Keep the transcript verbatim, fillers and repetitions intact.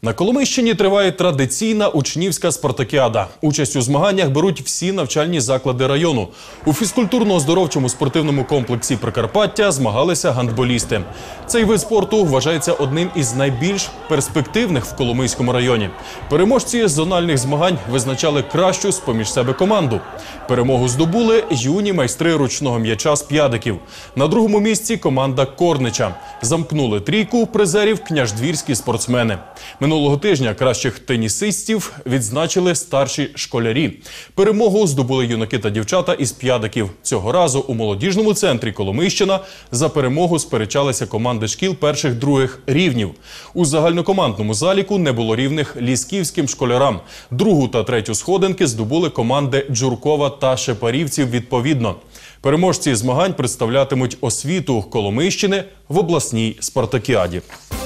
На Коломийщині триває традиційна учнівська спартакіада. Участь у змаганнях беруть всі навчальні заклади району. У фізкультурно-оздоровчому спортивному комплексі Прикарпаття змагалися гандболісти. Цей вид спорту вважається одним із найбільш перспективних в Коломийському районі. Переможці зональних змагань визначали кращу з-поміж себе команду. Перемогу здобули юні майстри ручного м'яча з П'ядиків. На другому місці команда Корнича. Замкнули трійку призерів княждвірські спортсмени. Минулого тижня кращих тенісистів відзначили старші школярі. Перемогу здобули юнаки та дівчата із П'ядиків. Цього разу у молодіжному центрі Коломийщина за перемогу сперечалися команди шкіл перших-других рівнів. У загальнокомандному заліку не було рівних лісківським школярам. Другу та третю сходинки здобули команди Джуркова та Шепарівців відповідно. Переможці змагань представлятимуть освіту Коломийщини в обласній спартакіаді.